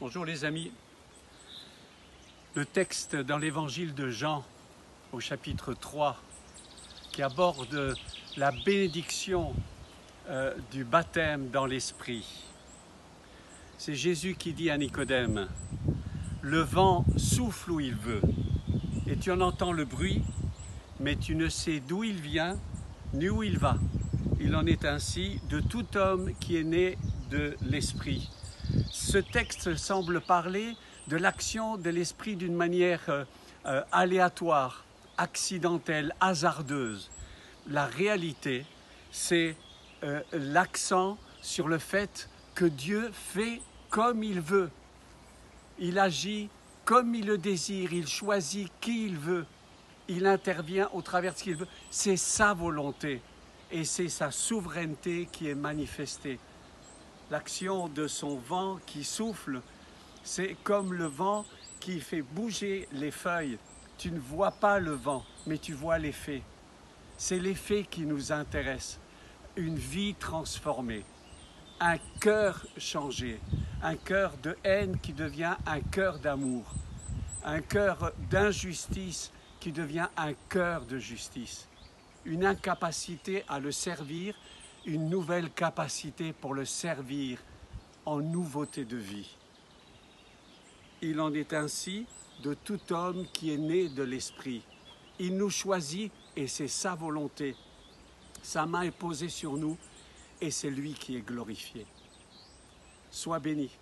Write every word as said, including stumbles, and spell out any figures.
Bonjour les amis. Le texte dans l'évangile de Jean au chapitre trois qui aborde la bénédiction euh, du baptême dans l'esprit. C'est Jésus qui dit à Nicodème, « Le vent souffle où il veut et tu en entends le bruit, mais tu ne sais d'où il vient ni où il va. Il en est ainsi de tout homme qui est né de l'esprit. » Ce texte semble parler de l'action de l'esprit d'une manière euh, euh, aléatoire, accidentelle, hasardeuse. La réalité, c'est euh, l'accent sur le fait que Dieu fait comme il veut. Il agit comme il le désire, il choisit qui il veut, il intervient au travers de ce qu'il veut. C'est sa volonté et c'est sa souveraineté qui est manifestée. L'action de son vent qui souffle, c'est comme le vent qui fait bouger les feuilles. Tu ne vois pas le vent, mais tu vois l'effet. C'est l'effet qui nous intéresse. Une vie transformée, un cœur changé, un cœur de haine qui devient un cœur d'amour, un cœur d'injustice qui devient un cœur de justice, une incapacité à le servir, une nouvelle capacité pour le servir en nouveauté de vie. Il en est ainsi de tout homme qui est né de l'Esprit. Il nous choisit et c'est sa volonté. Sa main est posée sur nous et c'est lui qui est glorifié. Sois béni.